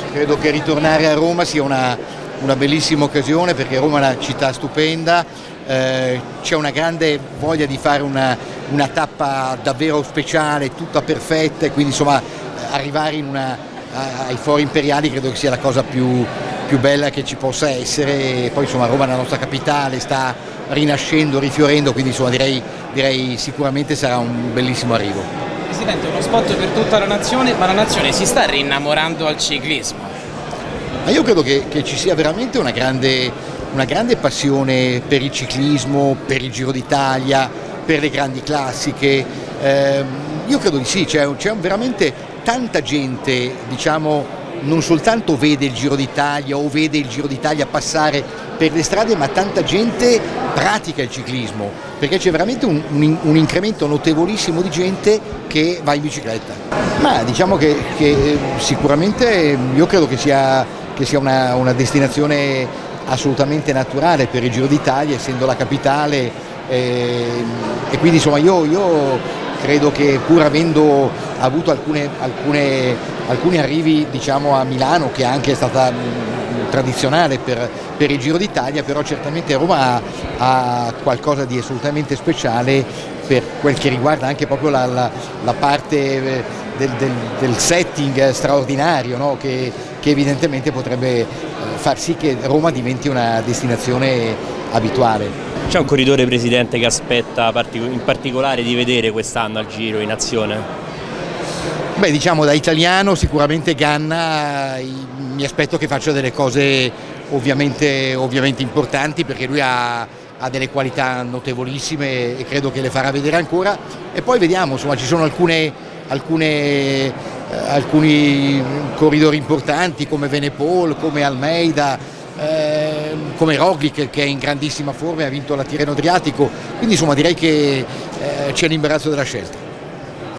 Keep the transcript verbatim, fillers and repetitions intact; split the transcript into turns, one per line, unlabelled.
credo che ritornare a Roma sia una, una bellissima occasione, perché Roma è una città stupenda, eh, c'è una grande voglia di fare una, una tappa davvero speciale, tutta perfetta, e quindi insomma arrivare in una, ai Fori Imperiali credo che sia la cosa più, più bella che ci possa essere. E poi insomma Roma è la nostra capitale, sta rinascendo, rifiorendo, quindi insomma direi, direi sicuramente sarà un bellissimo arrivo.
Presidente, uno spot per tutta la nazione, ma la nazione si sta rinnamorando al ciclismo?
Ma io credo che, che ci sia veramente una grande, una grande passione per il ciclismo, per il Giro d'Italia, per le grandi classiche. Eh, io credo di sì, c'è veramente tanta gente, diciamo, non soltanto vede il Giro d'Italia o vede il Giro d'Italia passare per le strade, ma tanta gente pratica il ciclismo, perché c'è veramente un, un, un incremento notevolissimo di gente che va in bicicletta. Ma diciamo che, che sicuramente io credo che sia, che sia una, una destinazione assolutamente naturale per il Giro d'Italia, essendo la capitale, eh, e quindi insomma io, io credo che, pur avendo avuto alcune, alcune, alcuni arrivi, diciamo, a Milano, che anche è stata mh, tradizionale per, per il Giro d'Italia, però certamente Roma ha, ha qualcosa di assolutamente speciale per quel che riguarda anche proprio la, la, la parte del, del, del setting straordinario, no? che, che evidentemente potrebbe far sì che Roma diventi una destinazione abituale.
C'è un corridore, Presidente, che aspetta in particolare di vedere quest'anno al Giro in azione?
Beh, diciamo da italiano sicuramente Ganna, mi aspetto che faccia delle cose ovviamente, ovviamente importanti, perché lui ha, ha delle qualità notevolissime e credo che le farà vedere ancora, e poi vediamo, insomma ci sono alcune, alcune, eh, alcuni corridori importanti come Venepol, come Almeida, Eh, come Roglic, che è in grandissima forma e ha vinto la Tirreno Adriatico, quindi insomma direi che eh, c'è l'imbarazzo della scelta.